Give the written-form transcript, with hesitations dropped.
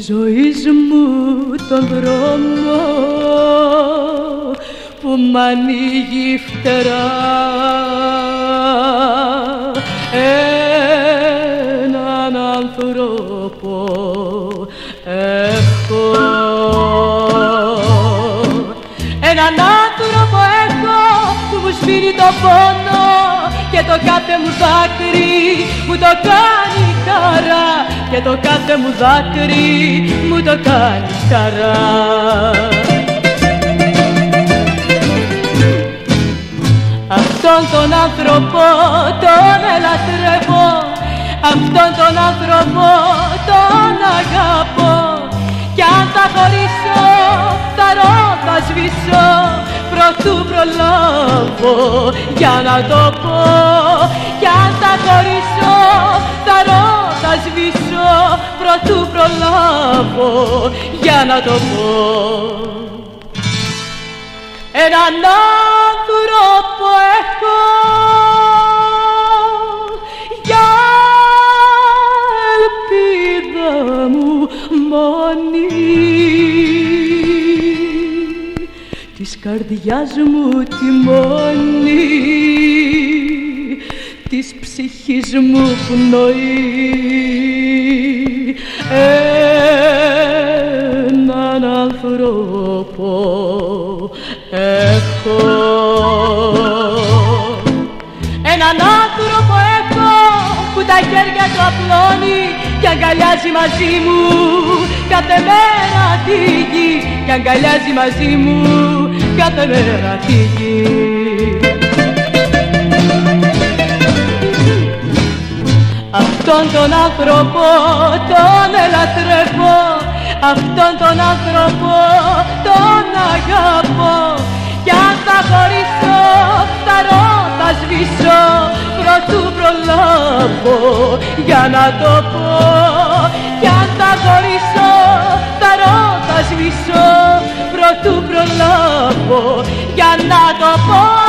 ζωής μου τον δρόμο που μ' ανοίγει φτερά, έναν άνθρωπο έχω, έναν άνθρωπο έχω που μου σβήνει το πόνο και το κάθε μου δάκρυ μου το κάνει χαρά, και το κάθε μου δάκρυ μου το κάνει χαρά. Αυτόν τον άνθρωπο τον ελατρεύω, αυτόν τον άνθρωπο τον αγαπώ, κι αν θα χωρίσω θα ρω, θα σβήσω προτού προλάβω για να το πω, κι αν θα χωρίσω θα ρω, θα σβήσω προτού προλάβω για να το πω. Έναν άνθρωπο έχω για ελπίδα μου μόνη, της καρδιάς μου τιμόνη, της ψυχής μου πνοή, έναν άνθρωπο έχω, έναν άνθρωπο έχω που τα χέρια του απλώνει και αγκαλιάζει μαζί μου κάθε μέρα τη γη, και αγκαλιάζει μαζί μου κάθε μέρα τη γη. Αυτόν τον άνθρωπο τον ελατρεύω, αυτόν τον άνθρωπο τον αγαπώ, κι αν θα χωρίσω θα ρω, θα σβήσω προτού προλάβω για να το πω, κι αν θα χωρίσω θα ρω, θα σβήσω προτού προλάβω για να το πω.